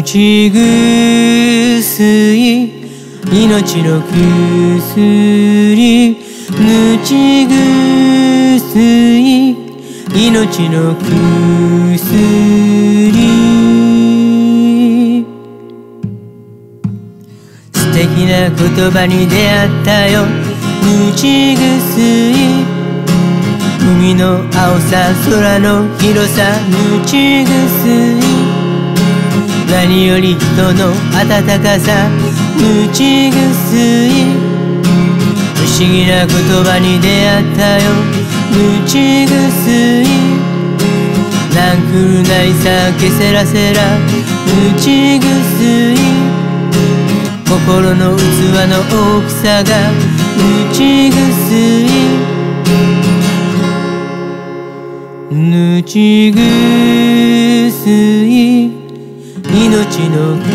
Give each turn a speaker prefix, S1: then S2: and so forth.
S1: ちぐすい命の薬ぬちぐすい命の薬素敵な言葉に出会ったよぬちぐすい海の青さ空の広さぬちぐすい何より人の温かさぬちぐすい不思議な言葉に出会ったよぬちぐすいなんくるないさけせらせらぬちぐすい心の器の大きさがぬちぐすいぬちぐすい命の